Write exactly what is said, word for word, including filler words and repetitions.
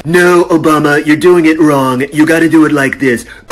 No, Obama, you're doing it wrong. You gotta do it like this.